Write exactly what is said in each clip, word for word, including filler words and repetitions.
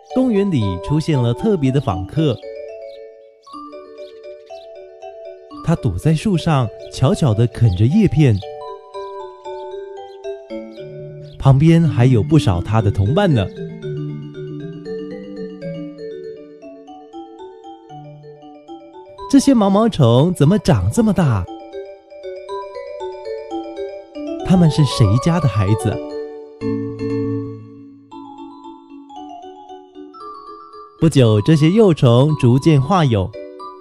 公园里出现了特别的访客，他躲在树上，悄悄地啃着叶片，旁边还有不少他的同伴呢。这些毛毛虫怎么长这么大？他们是谁家的孩子？不久，这些幼虫逐渐化蛹，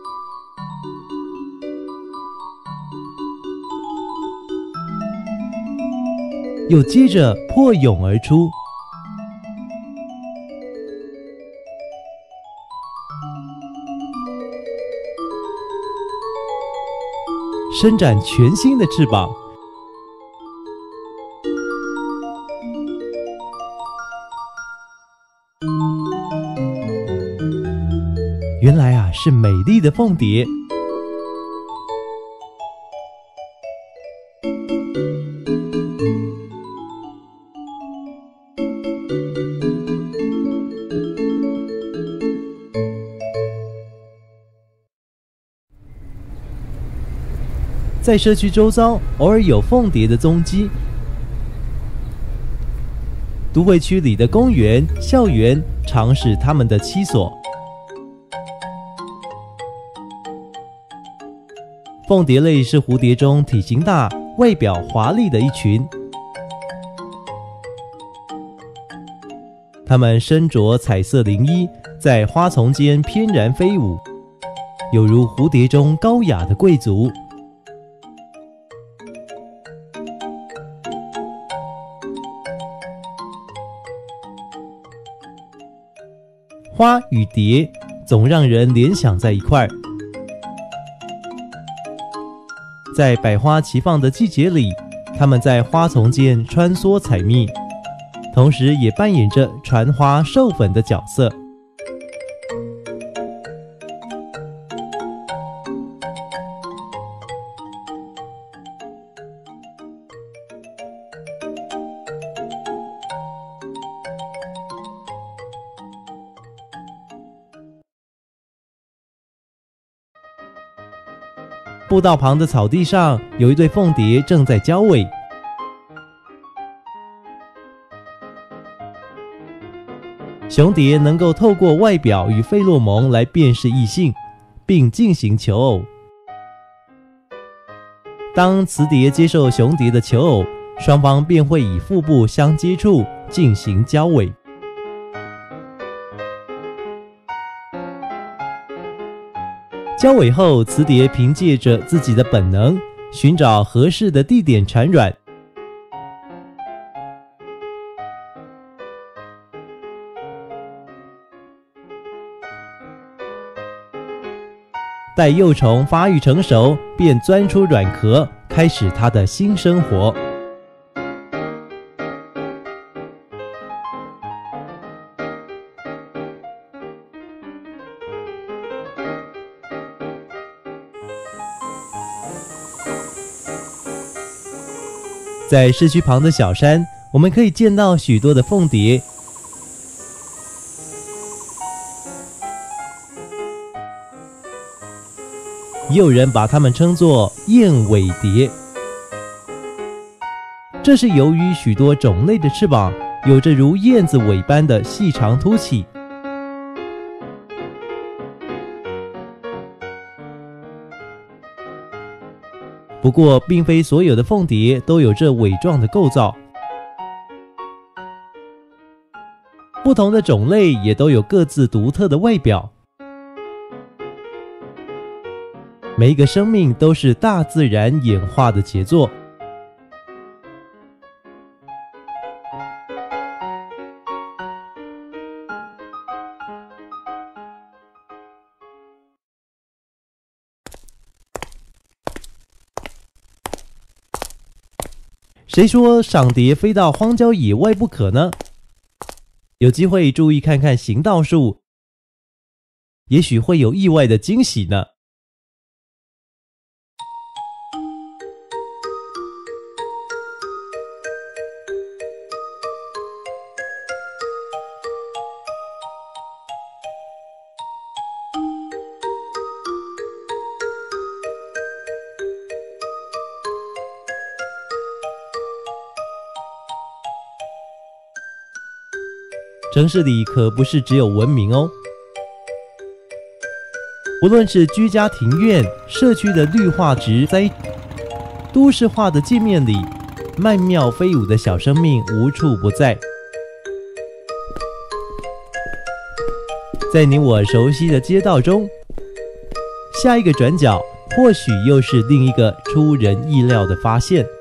又接着破蛹而出，伸展全新的翅膀。原来啊，是美丽的凤蝶。在社区周遭，偶尔有凤蝶的踪迹。都会区里的公园、校园常是它们的栖所。凤蝶类是蝴蝶中体型大、外表华丽的一群。它们身着彩色绫衣，在花丛间翩然飞舞，有如蝴蝶中高雅的贵族。花与蝶总让人联想在一块儿。在百花齐放的季节里，它们在花丛间穿梭采蜜，同时也扮演着传花授粉的角色。步道旁的草地上，有一对凤蝶正在交尾。雄蝶能够透过外表与费洛蒙来辨识异性，并进行求偶。当雌蝶接受雄蝶的求偶，双方便会以腹部相接触进行交尾。交尾后，雌蝶凭借着自己的本能，寻找合适的地点产卵。待幼虫发育成熟，便钻出卵壳，开始它的新生活。在市区旁的小山，我们可以见到许多的凤蝶。也有人把它们称作燕尾蝶，这是由于许多种类的翅膀有着如燕子尾般的细长凸起。不过，并非所有的凤蝶都有这尾状的构造，不同的种类也都有各自独特的外表。每一个生命都是大自然演化的杰作。谁说赏蝶非到荒郊野外不可呢？有机会注意看看行道树，也许会有意外的惊喜呢。 城市里可不是只有文明哦。无论是居家庭院、社区的绿化植栽，都市化的界面里，曼妙飞舞的小生命无处不在。在你我熟悉的街道中，下一个转角或许又是另一个出人意料的发现。